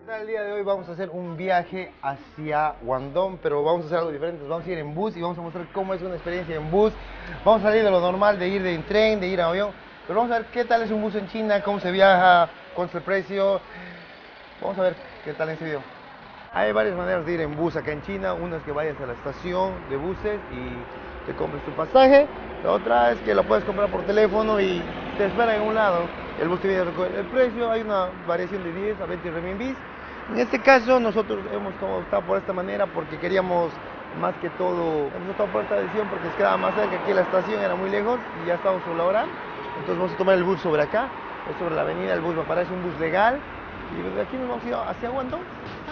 tal? El día de hoy vamos a hacer un viaje hacia Guangdong, pero vamos a hacer algo diferente. Vamos a ir en bus y vamos a mostrar cómo es una experiencia en bus. Vamos a salir de lo normal, de ir en tren, de ir en avión, pero vamos a ver qué tal es un bus en China, cómo se viaja, cuánto es el precio. Vamos a ver qué tal en este video. Hay varias maneras de ir en bus acá en China. Una es que vayas a la estación de buses y te compres tu pasaje. La otra es que lo puedes comprar por teléfono y te espera en un lado. El bus te viene a recoger el precio. Hay una variación de 10 a 20 renminbis. En este caso nosotros hemos optado por esta manera porque queríamos más que todo, hemos optado por esta decisión porque nos quedaba más cerca. Aquí la estación era muy lejos y ya estamos sobre la hora. Entonces vamos a tomar el bus sobre acá, es sobre la avenida. El bus va para, es un bus legal y desde aquí nos vamos a ir hacia Guangdong.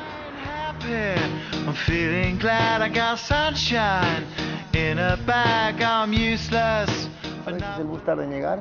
I'm feeling glad I got sunshine in a bag. I'm useless. A veces el bus tarda en llegar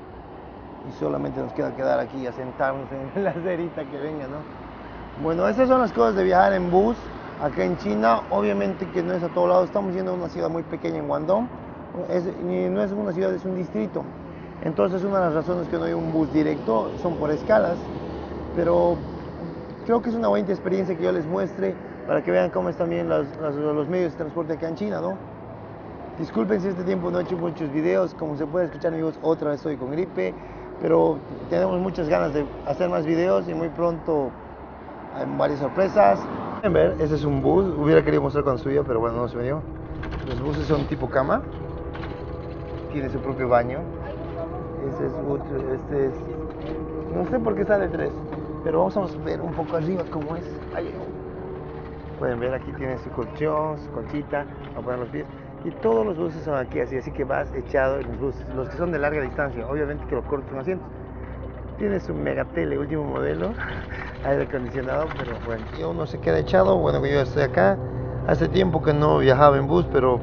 y solamente nos queda quedar aquí a sentarnos en la acerita que venga, ¿no? Bueno, esas son las cosas de viajar en bus acá en China. Obviamente que no es a todo lado. Estamos yendo a una ciudad muy pequeña en Guangdong. No es una ciudad, es un distrito. Entonces una de las razones que no hay un bus directo son por escalas. Pero creo que es una buena experiencia que yo les muestre para que vean cómo están también los medios de transporte acá en China, ¿no? Disculpen si este tiempo no he hecho muchos videos. Como se puede escuchar, amigos, otra vez estoy con gripe, pero tenemos muchas ganas de hacer más videos y muy pronto hay varias sorpresas. Pueden ver, ese es un bus. Hubiera querido mostrar cuando subía, pero bueno, no se me dio. Los buses son tipo cama, tiene su propio baño. Este es, no sé por qué sale 3, pero vamos a ver un poco arriba cómo es. Ahí, pueden ver, aquí tiene su colchón, su colchita para poner los pies. Y todos los buses son aquí así que vas echado en los buses. Los que son de larga distancia, obviamente que los cortos son asientos. Tiene su mega tele, último modelo, aire acondicionado, pero bueno. Y uno se queda echado. Bueno, yo estoy acá. Hace tiempo que no viajaba en bus, pero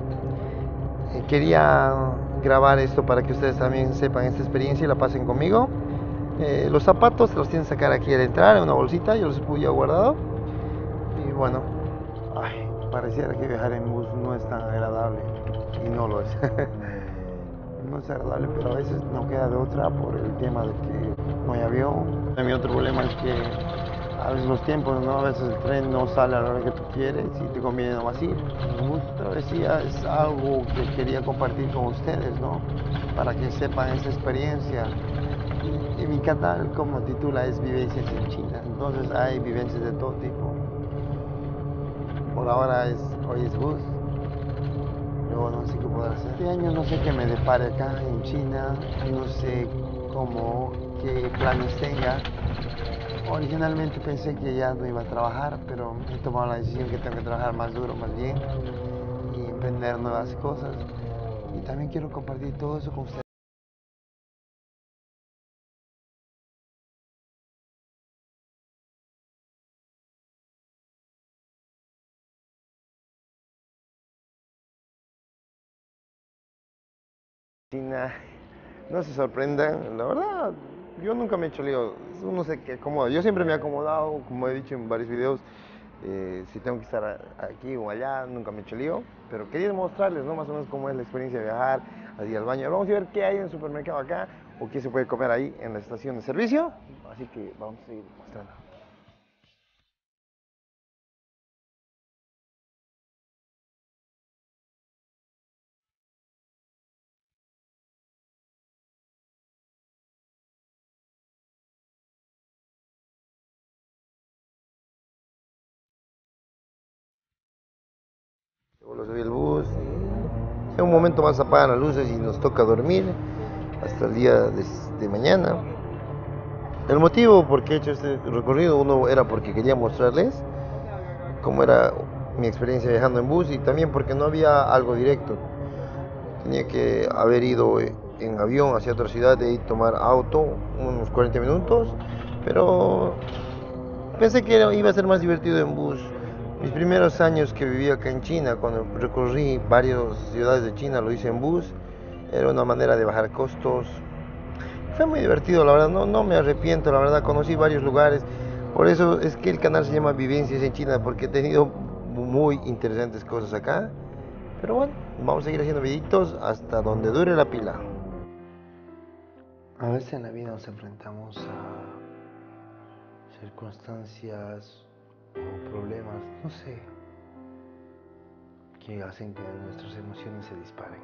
quería grabar esto para que ustedes también sepan esta experiencia y la pasen conmigo. Los zapatos los tienen que sacar aquí al entrar en una bolsita. Yo los he podido guardado. Y bueno, pareciera que viajar en bus no es tan agradable. Y no lo es. No es agradable, pero a veces no queda de otra por el tema de que no hay avión. Mi otro problema es que a veces los tiempos, ¿no? A veces el tren no sale a la hora que tú quieres y te conviene nomás ir. Travesía es algo que quería compartir con ustedes, ¿no? Para que sepan esa experiencia. Y mi canal, como titula, es Vivencias en China. Entonces hay vivencias de todo tipo. Por ahora hoy es bus. Luego no sé qué poder hacer. Este año no sé qué me depare acá en China. No sé qué planes tenga. Originalmente pensé que ya no iba a trabajar, pero he tomado la decisión que tengo que trabajar más duro, más bien, y emprender nuevas cosas. Y también quiero compartir todo eso con ustedes. China, no se sorprendan, la verdad, yo nunca me he hecho lío, uno se acomoda, yo siempre me he acomodado, como he dicho en varios videos, si tengo que estar aquí o allá, nunca me he hecho lío, pero quería mostrarles, ¿no? Más o menos cómo es la experiencia de viajar, así al baño. Vamos a ver qué hay en el supermercado acá, o qué se puede comer ahí en la estación de servicio, así que vamos a ir mostrando. Luego subí el bus y en un momento más apagan las luces y nos toca dormir hasta el día de mañana. El motivo por qué he hecho este recorrido, uno era porque quería mostrarles cómo era mi experiencia viajando en bus y también porque no había algo directo. Tenía que haber ido en avión hacia otra ciudad, de ahí tomar auto unos 40 minutos, pero pensé que iba a ser más divertido en bus. Mis primeros años que viví acá en China, cuando recorrí varias ciudades de China, lo hice en bus. Era una manera de bajar costos. Fue muy divertido, la verdad, no me arrepiento, la verdad, conocí varios lugares. Por eso es que el canal se llama Vivencias en China, porque he tenido muy interesantes cosas acá. Pero bueno, vamos a seguir haciendo videitos hasta donde dure la pila. A veces en la vida nos enfrentamos a circunstancias o problemas, no sé, que hacen que nuestras emociones se disparen.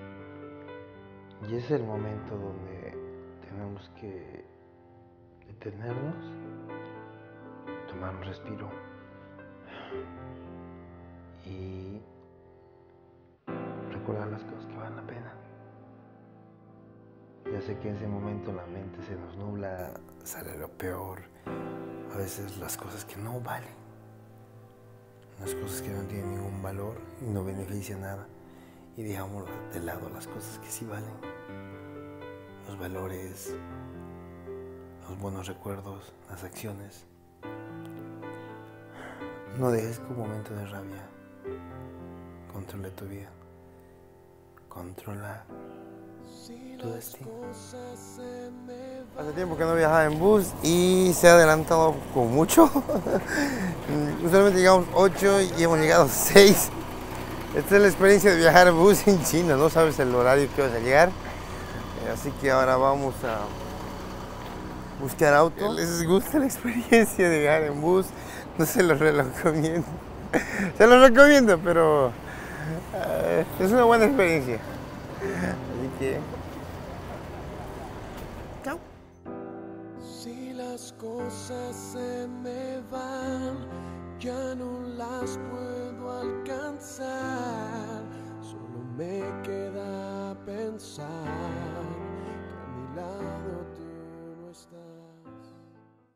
Y es el momento donde tenemos que detenernos, tomar un respiro y recordar las cosas que valen la pena. Ya sé que en ese momento la mente se nos nubla, sale lo peor, a veces las cosas que no valen, las cosas que no tienen ningún valor y no benefician nada, y dejamos de lado las cosas que sí valen, los valores, los buenos recuerdos, las acciones. No dejes que un momento de rabia controle tu vida, controla tu destino. Hace tiempo que no viajaba en bus y se ha adelantado con mucho. Usualmente llegamos 8 y hemos llegado 6. Esta es la experiencia de viajar en bus en China, no sabes el horario que vas a llegar. Así que ahora vamos a buscar auto. ¿Les gusta la experiencia de viajar en bus? No se los recomiendo. Se los recomiendo, pero es una buena experiencia. Así que chao. Si las cosas se me van, ya no las puedo alcanzar. Solo me queda pensar que a mi lado